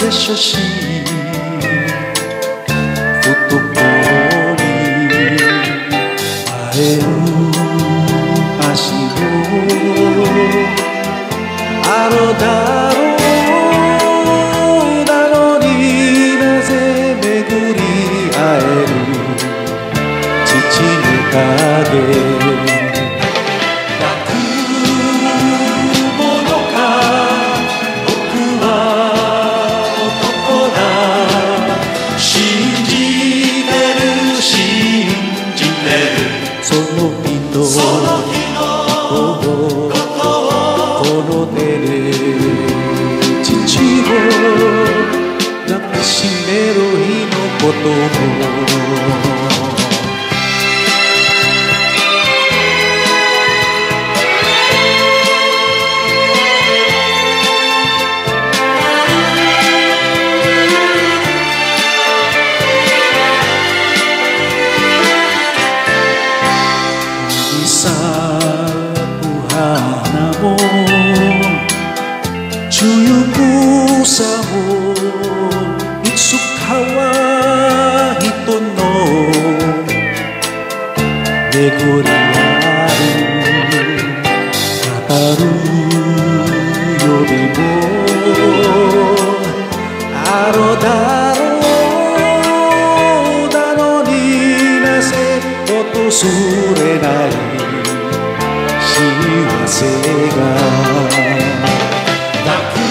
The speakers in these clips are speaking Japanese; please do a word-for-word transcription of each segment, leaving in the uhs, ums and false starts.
写真フォトコに会える足のあのだろうなのになぜ巡り会える父の影その日のことをこの手で父を抱きしめる日のことも咲く花も中ゆくさもいつかは人の巡り合う語るよりもあのだろうなのになぜ訪れない幸せが泣く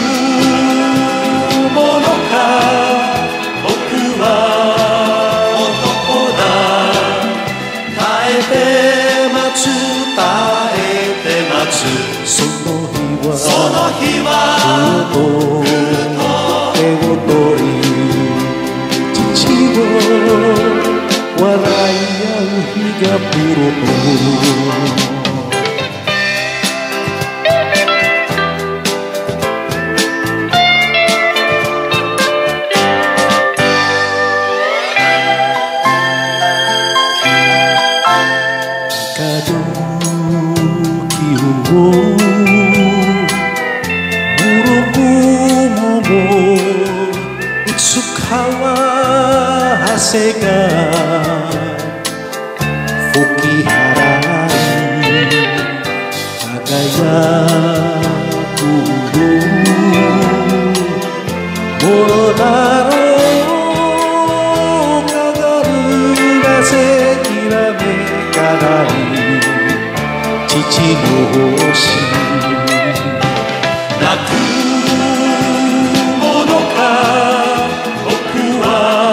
ものか僕は男だ耐えて待つ耐えて待つその日はその日はふと手を取り父を笑い合う日が来ると汗が吹き払い輝くよものだろうかがるなぜきらめかない父の星泣くものか僕は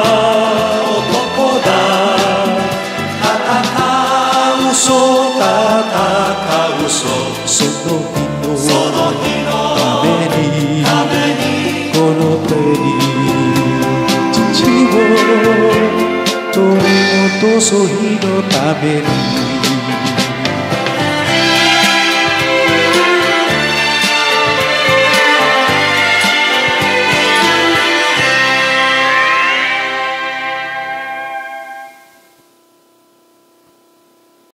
その日のためにこの手に父を取り戻す日のために